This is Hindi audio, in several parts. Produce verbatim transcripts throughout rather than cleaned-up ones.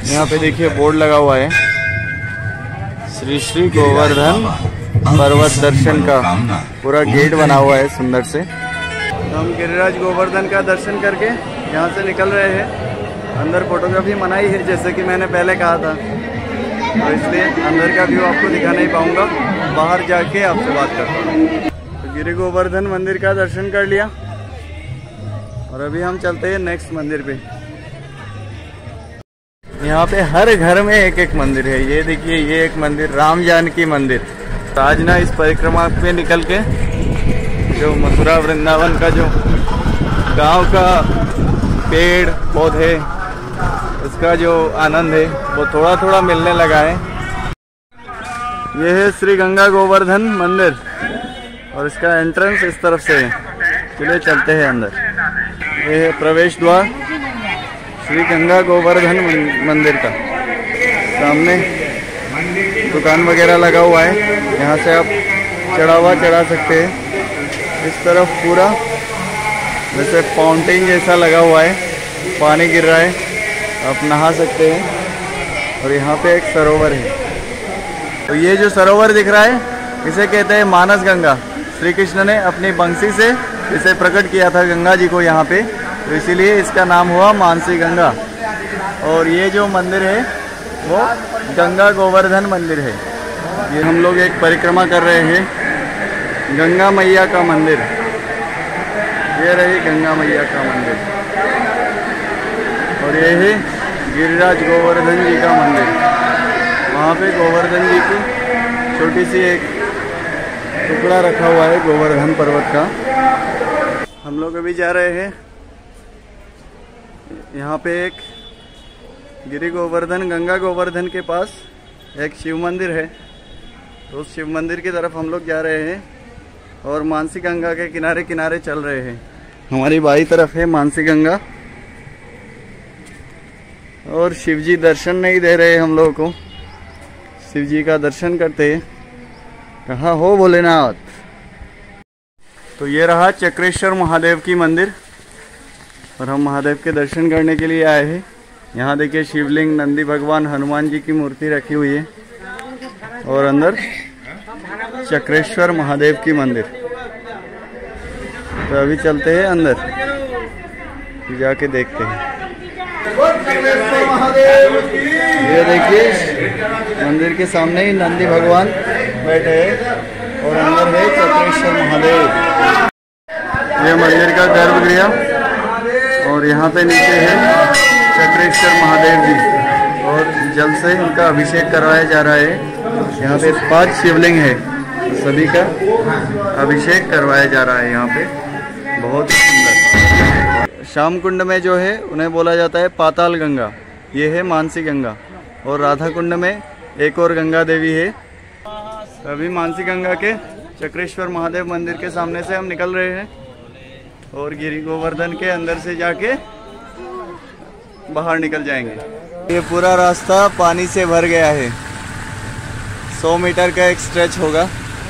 यहाँ पे देखिए बोर्ड लगा हुआ है, श्री श्री गोवर्धन पर्वत दर्शन का पूरा गेट बना हुआ है सुंदर से। तो हम गिरिराज गोवर्धन का दर्शन करके यहाँ से निकल रहे हैं। अंदर फोटोग्राफी मनाही है जैसे कि मैंने पहले कहा था, तो इसलिए अंदर का व्यू आपको दिखा नहीं पाऊंगा, बाहर जाके आपसे बात करता हूँ। तो गिरि गोवर्धन मंदिर का दर्शन कर लिया और अभी हम चलते हैं नेक्स्ट मंदिर पे। यहाँ पे हर घर में एक एक मंदिर है। ये देखिए ये एक मंदिर राम जानकी मंदिर। तो आज ना इस परिक्रमा पे निकल के जो मथुरा वृंदावन का जो गांव का पेड़ पौधे उसका जो आनंद है वो थोड़ा थोड़ा मिलने लगा है। ये है श्री गंगा गोवर्धन मंदिर और इसका एंट्रेंस इस तरफ से है। चलिए चलते हैं अंदर। ये है प्रवेश द्वार श्री गंगा गोवर्धन मंदिर का। सामने दुकान वगैरह लगा हुआ है, यहाँ से आप चढ़ावा चढ़ा सकते हैं। इस तरफ पूरा जैसे फाउंटेन जैसा लगा हुआ है, पानी गिर रहा है, आप नहा सकते हैं। और यहाँ पे एक सरोवर है। तो ये जो सरोवर दिख रहा है इसे कहते हैं मानस गंगा। श्री कृष्ण ने अपनी बंसी से इसे प्रकट किया था गंगा जी को यहाँ पे, तो इसीलिए इसका नाम हुआ मानसी गंगा। और ये जो मंदिर है वो गंगा गोवर्धन मंदिर है। ये हम लोग एक परिक्रमा कर रहे हैं गंगा मैया का मंदिर। ये रही गंगा मैया का मंदिर और ये है गिरिराज गोवर्धन जी का मंदिर। वहाँ पे गोवर्धन जी की छोटी सी एक टुकड़ा रखा हुआ है गोवर्धन पर्वत का। हम लोग अभी जा रहे हैं, यहाँ पे एक गिरि गोवर्धन गंगा गोवर्धन के पास एक शिव मंदिर है। तो उस शिव मंदिर की तरफ हम लोग जा रहे हैं और मानसी गंगा के किनारे किनारे चल रहे हैं। हमारी बाई तरफ है मानसी गंगा और शिव जी दर्शन नहीं दे रहे हम लोगों को। शिव जी का दर्शन करते हैं। कहाँ हो भोलेनाथ। तो ये रहा चक्रेश्वर महादेव की मंदिर और हम महादेव के दर्शन करने के लिए आए हैं। यहाँ देखिए शिवलिंग, नंदी भगवान, हनुमान जी की मूर्ति रखी हुई है और अंदर चक्रेश्वर महादेव की मंदिर। तो अभी चलते हैं अंदर, जाके देखते हैं। ये देखिए मंदिर के सामने ही नंदी भगवान बैठे हैं और अंदर है चक्रेश्वर महादेव। ये मंदिर का गर्भगृह और यहाँ पे नीचे है चक्रेश्वर महादेव जी और जल से इनका अभिषेक करवाया जा रहा है। यहाँ पे पांच शिवलिंग है, सभी का अभिषेक करवाया जा रहा है यहाँ पे। बहुत ही सुंदर। श्याम कुंड में जो है उन्हें बोला जाता है पाताल गंगा। ये है मानसी गंगा और राधा कुंड में एक और गंगा देवी है। अभी मानसी गंगा के चक्रेश्वर महादेव मंदिर के सामने से हम निकल रहे हैं और गिरि गोवर्धन के अंदर से जाके बाहर निकल जाएंगे। ये पूरा रास्ता पानी से भर गया है। सौ मीटर का एक स्ट्रेच होगा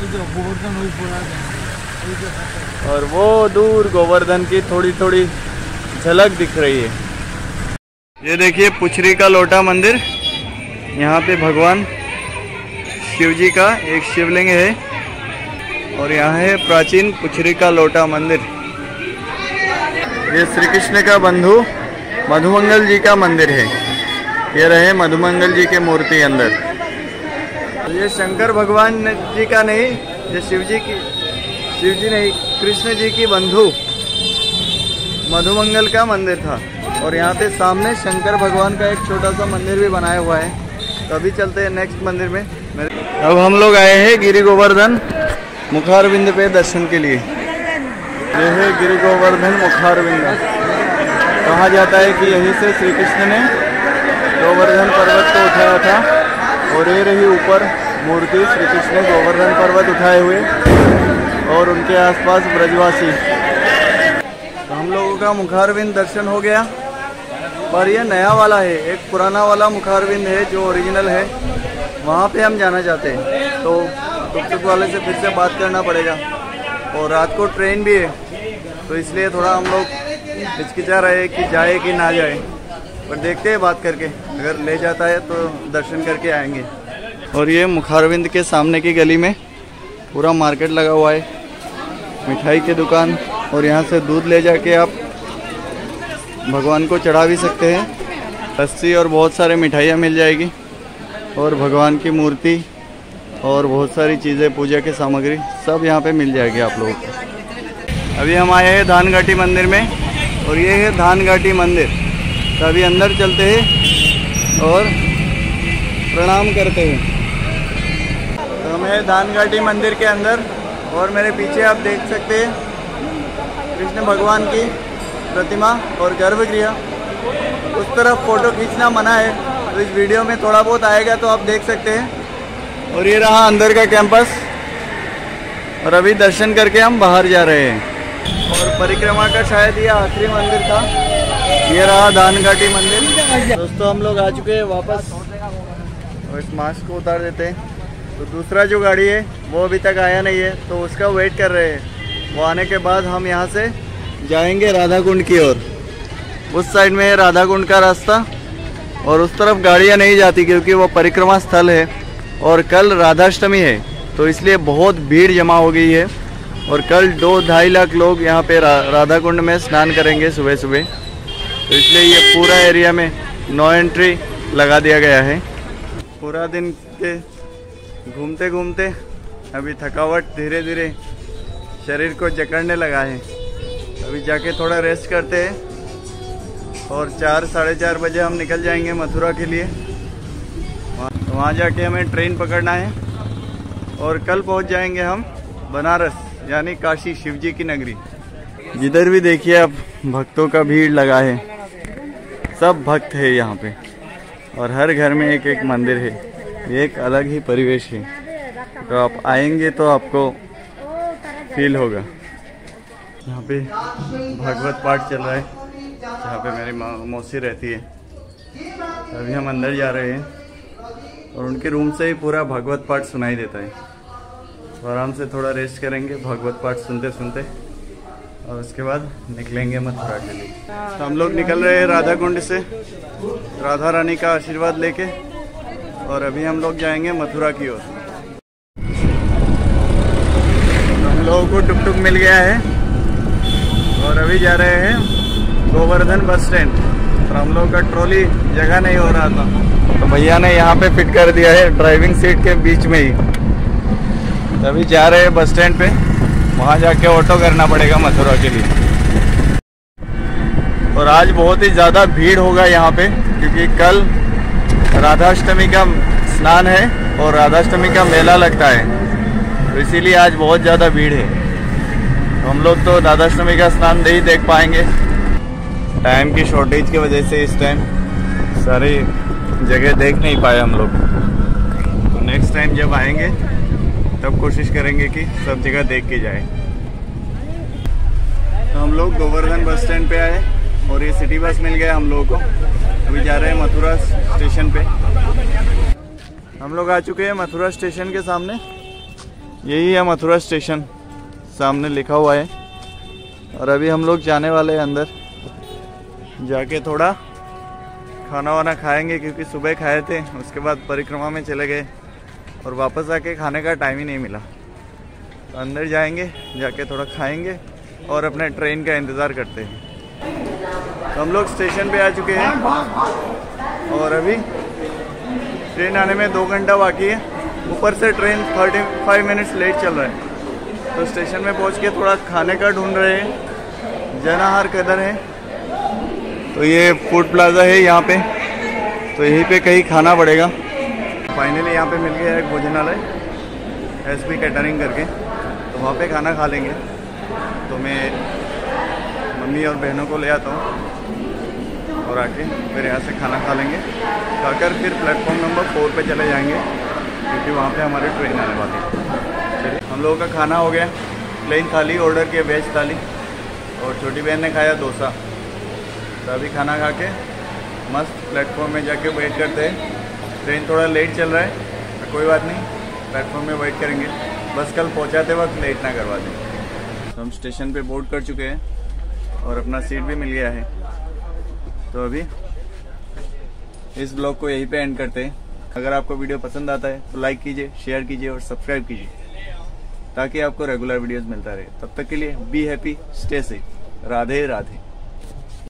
और वो दूर गोवर्धन की थोड़ी थोड़ी झलक दिख रही है। ये देखिए पुछरी का लोटा मंदिर। यहाँ पे भगवान शिव जी का एक शिवलिंग है और यहाँ है प्राचीन पुछरी का लोटा मंदिर। ये श्री कृष्ण का बंधु मधुमंगल जी का मंदिर है। ये रहे मधुमंगल जी के मूर्ति अंदर। ये शंकर भगवान जी का नहीं, ये शिव जी की शिव जी नहीं कृष्ण जी की बंधु मधुमंगल का मंदिर था। और यहाँ पे सामने शंकर भगवान का एक छोटा सा मंदिर भी बनाया हुआ है। तो अभी चलते हैं नेक्स्ट मंदिर में। अब हम लोग आए हैं गिरि गोवर्धन मुखारविंद पे दर्शन के लिए। ये है गिरि गोवर्धन मुखारविंद। कहा जाता है कि यहीं से श्री कृष्ण ने गोवर्धन पर्वत को उठाया था और ये रही ऊपर मूर्ति श्री कृष्ण ने गोवर्धन पर्वत उठाए हुए और उनके आसपास ब्रजवासी। तो हम लोगों का मुखारविंद दर्शन हो गया, पर ये नया वाला है। एक पुराना वाला मुखारविंद है जो ओरिजिनल है, वहाँ पे हम जाना चाहते हैं। तो टुकटुक वाले से फिर से बात करना पड़ेगा और रात को ट्रेन भी है, तो इसलिए थोड़ा हम लोग हिचकिचा रहे कि जाए कि ना जाए। पर देखते हैं बात करके, अगर ले जाता है तो दर्शन करके आएंगे। और ये मुखारविंद के सामने की गली में पूरा मार्केट लगा हुआ है, मिठाई की दुकान, और यहाँ से दूध ले जाके आप भगवान को चढ़ा भी सकते हैं। लस्सी और बहुत सारे मिठाइयाँ मिल जाएगी, और भगवान की मूर्ति और बहुत सारी चीज़ें, पूजा की सामग्री सब यहाँ पे मिल जाएगी आप लोगों को। अभी हम आए हैं धान घाटी मंदिर में, और ये है धान घाटी मंदिर। तो अभी अंदर चलते हैं और प्रणाम करते हैं। तो हमें धान घाटी मंदिर के अंदर, और मेरे पीछे आप देख सकते हैं कृष्ण भगवान की प्रतिमा और गर्भगृह। उस तरफ फ़ोटो खींचना मना है, तो इस वीडियो में थोड़ा बहुत आएगा तो आप देख सकते हैं। और ये रहा अंदर का कैंपस, और अभी दर्शन करके हम बाहर जा रहे हैं। और परिक्रमा का शायद ये आखिरी मंदिर था। ये रहा धान घाटी मंदिर। दोस्तों हम लोग आ चुके हैं वापस, और इस मास्क को उतार देते हैं। तो दूसरा जो गाड़ी है वो अभी तक आया नहीं है, तो उसका वेट कर रहे हैं। वो आने के बाद हम यहाँ से जाएंगे राधा कुंड की ओर। उस साइड में है राधा कुंड का रास्ता, और उस तरफ गाड़ियाँ नहीं जाती क्योंकि वो परिक्रमा स्थल है, और कल राधाष्टमी है, तो इसलिए बहुत भीड़ जमा हो गई है। और कल दो ढाई लाख लोग यहाँ पे रा, राधा कुंड में स्नान करेंगे सुबह सुबह, तो इसलिए ये पूरा एरिया में नो एंट्री लगा दिया गया है। पूरा दिन के घूमते घूमते अभी थकावट धीरे धीरे शरीर को जकड़ने लगा है। अभी जाके थोड़ा रेस्ट करते हैं, और चार साढ़े चार बजे हम निकल जाएंगे मथुरा के लिए। वहाँ जाके हमें ट्रेन पकड़ना है, और कल पहुँच जाएंगे हम बनारस, यानी काशी, शिवजी की नगरी। जिधर भी देखिए आप भक्तों का भीड़ लगा है, सब भक्त है यहाँ पे, और हर घर में एक एक मंदिर है। ये एक अलग ही परिवेश है, तो आप आएंगे तो आपको फील होगा। यहाँ पे भागवत पाठ चल रहा है, जहाँ पे मेरी मौसी रहती है। अभी हम अंदर जा रहे हैं, और उनके रूम से ही पूरा भागवत पाठ सुनाई देता है। तो आराम से थोड़ा रेस्ट करेंगे भागवत पाठ सुनते सुनते, और उसके बाद निकलेंगे मथुरा के लिए। तो हम लोग निकल रहे हैं राधा कुंड से, राधा रानी का आशीर्वाद लेके, और अभी हम लोग जाएंगे मथुरा की ओर। तो हम लोगों को टुक टुक मिल गया है, और अभी जा रहे हैं गोवर्धन बस स्टैंड। और हम लोग का ट्रॉली जगह नहीं हो रहा था, तो भैया ने यहाँ पे फिट कर दिया है ड्राइविंग सीट के बीच में ही। तो अभी जा रहे हैं बस स्टैंड पे, वहाँ जाके ऑटो करना पड़ेगा मथुरा के लिए। और आज बहुत ही ज़्यादा भीड़ होगा यहाँ पे, क्योंकि कल राधाष्टमी का स्नान है और राधाष्टमी का मेला लगता है, तो इसीलिए आज बहुत ज़्यादा भीड़ है। तो हम लोग तो राधाष्टमी का स्नान नहीं देख पाएंगे, टाइम की शॉर्टेज की वजह से इस टाइम सारी जगह देख नहीं पाए हम लोग। तो नेक्स्ट टाइम जब आएंगे तब कोशिश करेंगे कि सब जगह देख के जाए। तो हम लोग गोवर्धन बस स्टैंड पे आए, और ये सिटी बस मिल गया हम लोगों को। अभी जा रहे हैं मथुरा स्टेशन पे। हम लोग आ चुके हैं मथुरा स्टेशन के सामने। यही है मथुरा स्टेशन, सामने लिखा हुआ है। और अभी हम लोग जाने वाले हैं अंदर, जाके थोड़ा खाना वाना खाएंगे, क्योंकि सुबह खाए थे, उसके बाद परिक्रमा में चले गए, और वापस आके खाने का टाइम ही नहीं मिला। तो अंदर जाएंगे, जाके थोड़ा खाएंगे, और अपने ट्रेन का इंतज़ार करते हैं। तो हम लोग स्टेशन पे आ चुके हैं, और अभी ट्रेन आने में दो घंटा बाकी है। ऊपर से ट्रेन पैंतीस मिनट्स लेट चल रहा है। तो स्टेशन में पहुंच के थोड़ा खाने का ढूंढ रहे हैं, जनाहार किधर है। तो ये फूड प्लाजा है यहाँ पे, तो यहीं पे कहीं खाना पड़ेगा। फाइनली यहाँ पे मिल गया एक भोजनालय, एस पी कैटरिंग करके, तो वहाँ पे खाना खा लेंगे। तो मैं मम्मी और बहनों को ले आता हूँ, और आके फिर यहाँ से खाना खा लेंगे। खाकर फिर प्लेटफॉर्म नंबर फोर पे चले जाएंगे, क्योंकि वहाँ पे हमारी ट्रेन आने वाली है। चलिए, हम लोगों का खाना हो गया। प्लेन थाली ऑर्डर किया, वेज थाली, और छोटी बहन ने खाया डोसा। तो अभी खाना खा के मस्त प्लेटफॉर्म में जाके वेट करते हैं। ट्रेन थोड़ा लेट चल रहा है, तो कोई बात नहीं, प्लेटफॉर्म में वेट करेंगे, बस कल पहुँचाते वक्त लेट ना करवा दें। तो हम स्टेशन पे बोर्ड कर चुके हैं, और अपना सीट भी मिल गया है। तो अभी इस ब्लॉग को यहीं पे एंड करते हैं। अगर आपको वीडियो पसंद आता है तो लाइक कीजिए, शेयर कीजिए और सब्सक्राइब कीजिए ताकि आपको रेगुलर वीडियोस मिलता रहे। तब तक के लिए be happy, stay safe. Radhe Radhe.